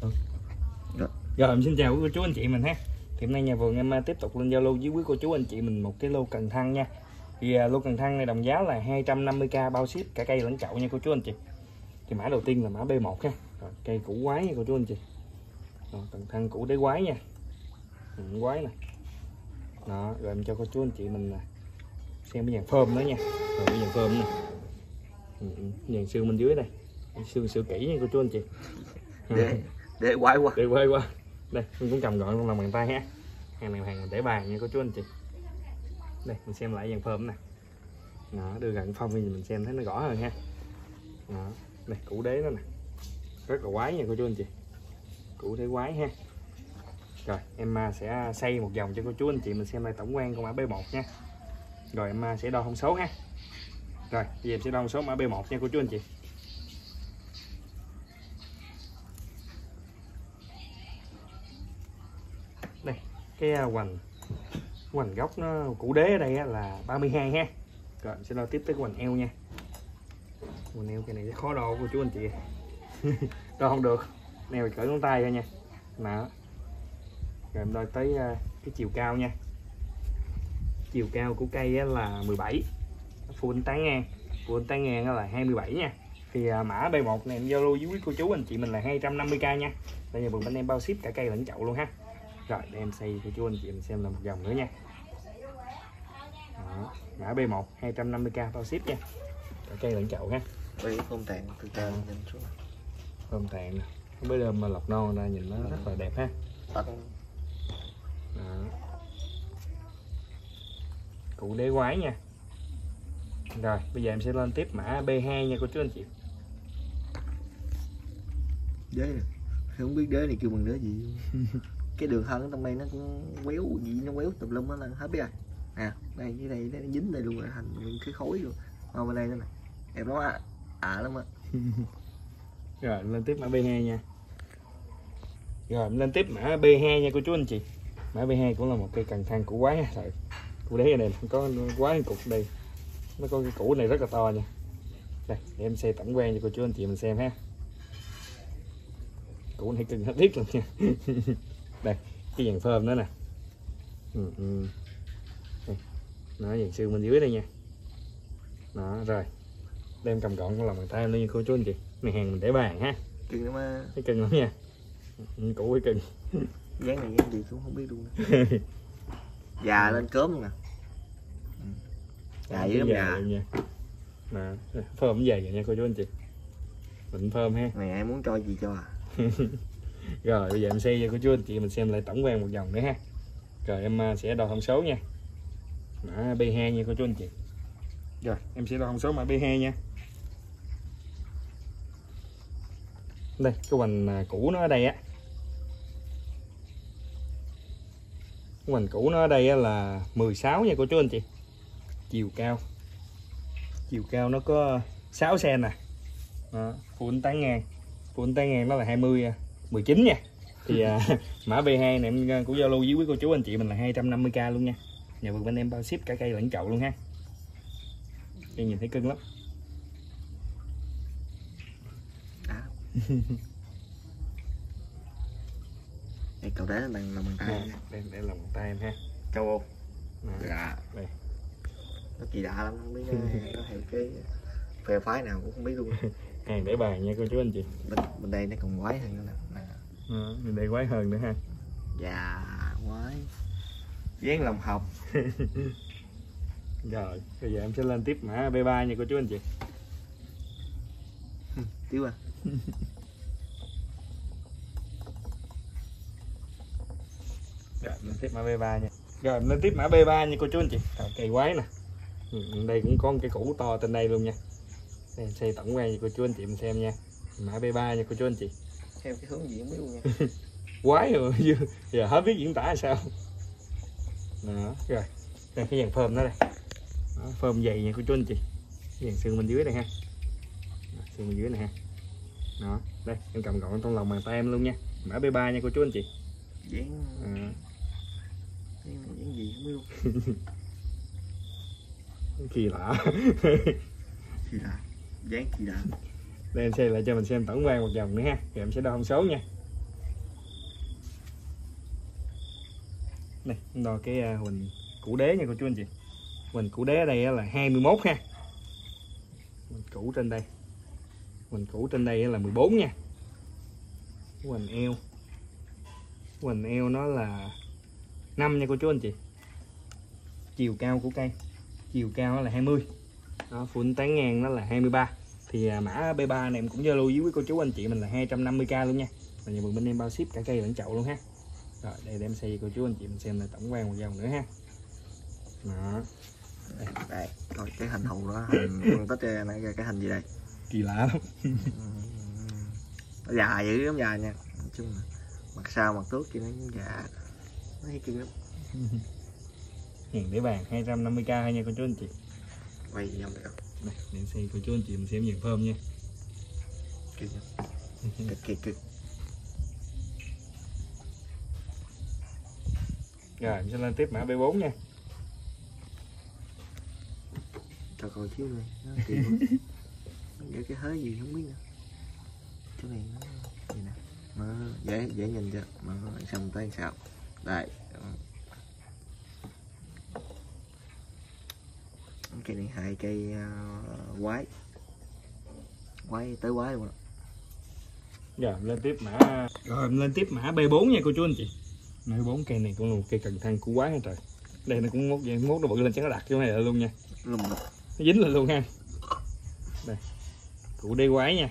Rồi em xin chào quý cô chú anh chị mình ha. Thì hôm nay nhà vườn em tiếp tục lên giao lưu với quý cô chú anh chị mình một cái lô cần thăng nha. Thì lô cần thăng này đồng giá là 250k bao ship cả cây lẫn chậu nha cô chú anh chị. Thì mã đầu tiên là mã B1 ha. Rồi, cây củ quái nha cô chú anh chị. Rồi, cần thăng củ đế quái nha. Quái nè. Đó, rồi em cho cô chú anh chị mình xem cái dàn phơm nữa nha. Rồi cái dàn phơm nè. Dàn xương bên dưới đây. Xương sữa kỹ nha cô chú anh chị. Để quái quá. Để quay qua. Đây, mình cũng cầm gọn trong lòng bàn tay ha. Hàng này hàng để bàn nha cô chú anh chị. Đây, mình xem lại dàn phơm nè. Đó, đưa gần phong thì mình xem thấy nó rõ hơn ha. Đó, đây củ đế đó nè. Rất là quái nha cô chú anh chị. Củ đế quái ha. Rồi, em sẽ xây một vòng cho cô chú anh chị mình xem lại tổng quan con mã B1 nha. Rồi em sẽ đo thông số ha. Rồi, bây giờ em sẽ đo thông số mã B1 nha cô chú anh chị. Đây, cái hoành gốc nó củ đế ở đây là 32 ha. Rồi em sẽ đo tiếp tới hoành eo nha. Hoành eo cái này khó đo cô chú anh chị. Đo không được. Neo cỡ ngón tay thôi nha. Đó. Rồi em đo tới cái chiều cao nha. Chiều cao của cây là 17. Full tán ngang. Full tán ngang là 27 nha. Thì mã B1 này em giao lưu với quý cô chú anh chị mình là 250k nha. Đây nhà vườn bên em bao ship cả cây lẫn chậu luôn ha. Rồi để em xây cô chú anh chị mình xem là một vòng nữa nha. Đó, mã B1 250k bao ship nha. Cả cây lẫn chậu ha. Với phơm tàn từ trên nhìn xuống. Phơm tàn nè. Mới đơm mà lọc non ra nhìn nó rất là đẹp ha. Đó. Củ đế quái nha. Rồi bây giờ em sẽ lên tiếp mã B2 nha cô chú anh chị. Đế này. Không biết đế này kêu bằng đế gì. Cái đường thân trong đây nó cũng quéo gì, nó quéo tùm lum, nó là hết biết rồi. À đây cái này nó dính đây luôn rồi, thành cái khối luôn. Bên đây nữa nè, em nói lắm á. Rồi lên tiếp mã B2 nha. Rồi lên tiếp mã B2 nha cô chú anh chị. Mã B2 cũng là một cây cần thăng củ quái ha. Rồi củ đế này có quái cục đây, nó có cái củ này rất là to nha. Đây để em xây tổng quan cho cô chú anh chị mình xem ha. Củ này cưng hết thiết luôn nha. Đây cái dàn phơm nữa nè. Đây. Nó dàn xương bên dưới đây nha. Đó rồi đem cầm gọn con lòng bàn tay luôn nha cô chú anh chị. Này hàng mình để bàn ha. Cưng lắm á. Cái cưng lắm nha. Củ cái cưng. Dán này dán gì cũng không biết luôn. Già lên cớm luôn nè. Già với lắm già. Nè, phơm dày vậy nha cô chú anh chị. Định phơm ha. Này ai muốn cho gì cho à. Rồi bây giờ em xây cho cô chú anh chị mình xem lại tổng quan một vòng nữa ha. Rồi em sẽ đo thông số nha. Mã B2 nha cô chú anh chị. Rồi em sẽ đo thông số mã B2 nha. Đây cái hoành cũ nó ở đây á. Cái hoành cũ nó ở đây là 16 nha cô chú anh chị. Chiều cao nó có 6 cm nè. Full tán ngang. Full tán ngang nó là 19 nha. Thì mã B2 này em cũng giao lưu với quý cô chú anh chị mình là 250k luôn nha. Nhà vườn bên em bao ship cả cây lẫn chậu luôn ha. Cây nhìn thấy cưng lắm. Đây cậu đế bằng lòng bàn tay. Đây là bàn tay em ha. Châu Âu. Dạ. Đây. Nó kỳ lạ lắm, không biết nó theo cái phe phái nào cũng không biết luôn. Hàng để bàn nha cô chú anh chị. Bên đây nó còn quái hơn nữa nè. Bên đây quái hơn nữa ha. Dạ quái. Dán lòng học. Rồi bây giờ em sẽ lên tiếp mã B3 nha cô chú anh chị. Tiếp à. Rồi lên tiếp mã B3 nha. Rồi lên tiếp mã B3 nha cô chú anh chị. Rồi, cây quái nè. Đây cũng có một cái củ to trên đây luôn nha. Đây, xây tổng quan cho cô chú anh chị mình xem nha. Mã B3 nha cô chú anh chị. Theo cái hướng gì không biết luôn nha. Quái rồi giờ hết biết diễn tả là sao. Đó, rồi đây cái dàn phơm đó đây. Đó, phơm dày nha cô chú anh chị. Cái dàn xương bên dưới đây ha. Đó, xương bên dưới này ha. Đó đây em cầm gọn trong lòng bàn tay em luôn nha. Mã B3 nha cô chú anh chị. Dán gì không biết luôn. Kỳ lạ. Kỳ lạ. Dán kỳ lạ. Đây em xây lại cho mình xem tổng quan một vòng nữa ha. Rồi em sẽ đo thông số nha. Này đo cái huỳnh củ đế nha cô chú anh chị. Huỳnh củ đế ở đây là 21 ha. Huỳnh củ trên đây, huỳnh củ trên đây là 14 nha. Huỳnh eo nó là 5 nha cô chú anh chị. Chiều cao của cây, chiều cao là 20. Đó, phun tán ngang nó là 23. Thì mã B3 này em cũng giao lưu với cô chú anh chị mình là 250k luôn nha. Và nhà vườn bên em bao ship cả cây lẫn chậu luôn ha. Rồi đây để em xây cô chú anh chị mình xem là tổng quan một vòng nữa ha. Đó. Đây, coi cái hình thù đó, hình phân tích ra này, cái hình gì đây? Kỳ lạ lắm. Nó dài dữ lắm, dài nha. Nói chung là mặt sau mặt trước kia nó dài, nó thấy cưng lắm. Hàng để bàn 250k nha cô chú anh chị. Quay vòng được. Này, để em xây cô chú anh chị mình xem dàn phơm nha. Cưng lắm. Cực. Rồi em sẽ lên tiếp mã B4 nha. Cho coi chiếu này, nó kỳ quá. Nó cái hớ gì không biết nữa. Chỗ này nó gì nè, nó dễ nhìn chưa, mà xong tới sao đây. Cây này 2 cây quái tới quái luôn. Rồi em lên tiếp mã B4 nha cô chú anh chị. B4 cây này cũng là một cây cần thăng củ quái hết trời. Đây nó cũng mốt nó bự lên chắc nó đặt chỗ này luôn nha. Lùm. Nó dính lên luôn ha. Đây. Củ đế quái nha.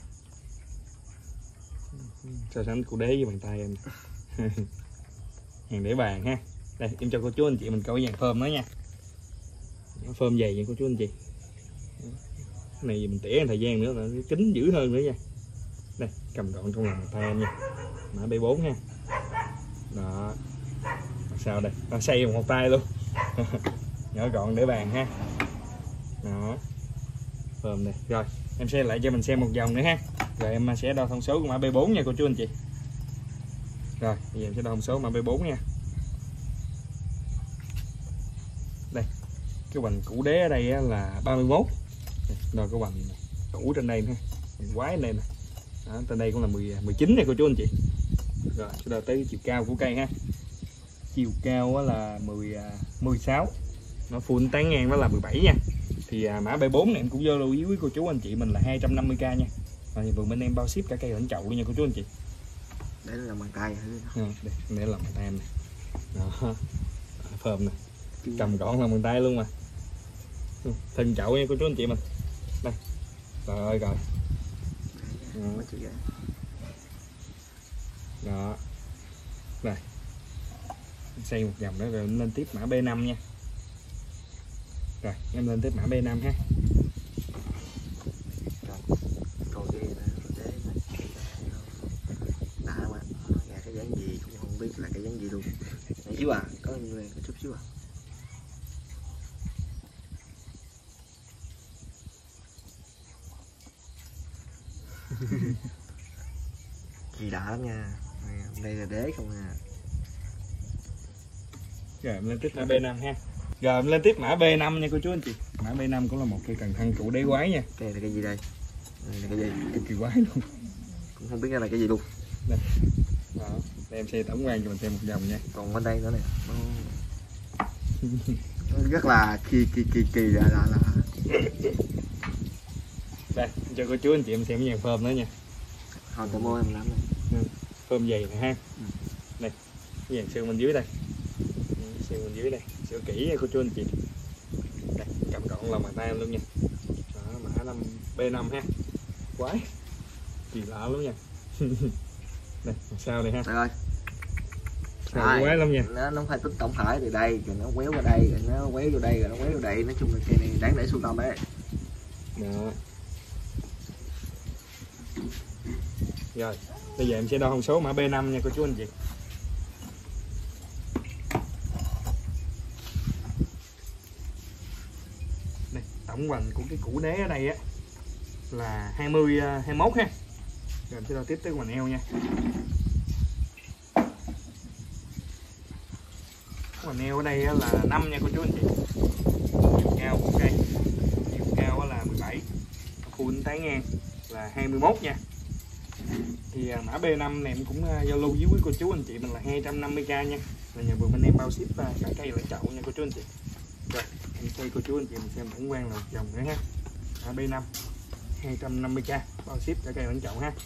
So sánh củ đế với bàn tay em. Hàng để bàn ha. Đây em cho cô chú anh chị mình coi dàn phơm nó nha. Phơm dày nha cô chú anh chị. Cái này mình tỉa thời gian nữa là nó kín dữ hơn nữa nha. Đây cầm gọn trong lòng bàn tay em nha. Mã B4 ha. Đó. Sao đây? Nó xây bằng một tay luôn. Nhỏ gọn để bàn ha. Đó. Phơm này. Rồi, em sẽ lại cho mình xem một vòng nữa ha. Rồi em sẽ đo thông số của mã B4 nha cô chú anh chị. Rồi, bây giờ em sẽ đo thông số mã B4 nha. Đây. Cái hoành củ đế ở đây là 31. Đo cái hoành củ trên đây ha. Quái đây nè. Đó, trên đây cũng là 19 này cô chú anh chị. Rồi, sẽ đo tới chiều cao của cây ha. Chiều cao là 16. Nó phun tán ngang nó là 17 nha. Thì mã B4 này em cũng vô lưu ý với cô chú anh chị mình là 250k nha. Rồi vườn bên em bao ship cả cây lẫn chậu luôn nha cô chú anh chị. Để làm bàn tay để làm bàn tay em này. Đó. Phơm nè. Cầm gọn làm bàn tay luôn mà. Thân chậu nha cô chú anh chị mình. Đây. Trời ơi rồi. Đó. Đây. Xây một vòng nữa rồi em lên tiếp mã B5 nha. Rồi em lên tiếp mã B5 ha. Đã mà cái dáng gì cũng không biết là cái dáng gì luôn. Này xíu à, có người có chút xíu à. Gì đã lắm nha. Đây là đế không à. Rồi em lên tiếp mã B5 ha. Rồi em lên tiếp mã B5 nha cô chú anh chị. Mã B5 cũng là một cây cần thăng củ đế quái nha. Cái này là cái gì đây? Đây là cái gì? Cực kỳ quái luôn. Cũng không biết cái là cái gì luôn. Đây. Đó. Để em xem tổng quan cho mình xem một vòng nha. Còn bên đây nữa nè. Nó rất là kỳ là. Đây, cho cô chú anh chị em xem cái dàn phơm nữa nha. Hồi tao mua em làm này. Phơm dày nè ha. Đây, cái dàn xương bên dưới đây. Xương bên dưới đây, sửa kỹ nha cô chú anh chị. Đây, cầm gọn lòng bàn tay em luôn nha. Đó, mã B5 ha. Quái. Kỳ lạ lắm nha. Đây, sao đây ha. Trời ơi. Sao quái lắm nha. Nó không phải tính tổng thể từ đây, rồi nó quéo vào đây, rồi nó quéo vô đây, rồi nó quéo vào đây. Nói chung là cây này đáng để sưu tầm đấy. Đó. Rồi, bây giờ em sẽ đo thông số mã B5 nha cô chú anh chị. Đây, tổng hoành của cái củ đế ở đây á là 21 ha. Rồi em sẽ đo tiếp tới hoành eo nha. Hoành eo ở đây là 5 nha cô chú anh chị. Chiều cao của cây, chiều cao là 17, phun tán ngang là 21 nha. Thì thì mã B5 này em cũng giao lưu với quý cô chú anh chị mình là 250k nha, là nhà vườn bên em bao ship cả cây lẫn chậu nha cô chú anh chị. Rồi em quay cô chú anh chị mình xem tổng quan là dòng nữa ha. Mã B5 250k bao ship cả cây lẫn chậu ha.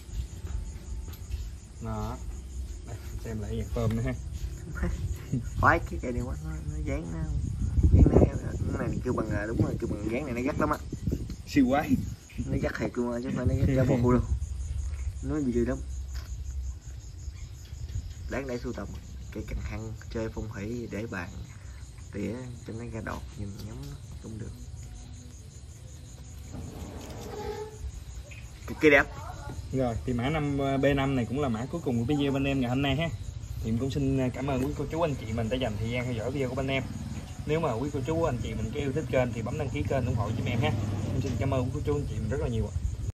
Đó, đây, xem lại dạng phơm nữa ha. Khoái cái cây này quá, nó dán nó này kêu bằng đúng rồi, kêu bằng dán này nó gắt lắm á, Siêu quái. nó gắt thiệt luôn á chứ không phải nó gắt ra bộ đâu, nó gì lắm, đáng để sưu tầm. Cây cành hăng chơi phong thủy để bàn tỉa cho nó ra đọt nhìn ngắm cũng được, cực kỳ đẹp. Rồi thì mã B5 này cũng là mã cuối cùng của video bên em ngày hôm nay ha. Thì em cũng xin cảm ơn quý cô chú anh chị mình đã dành thời gian theo dõi video của bên em. Nếu mà quý cô chú anh chị mình có yêu thích kênh thì bấm đăng ký kênh ủng hộ giúp em ha. Em xin cảm ơn quý cô chú anh chị mình rất là nhiều ạ.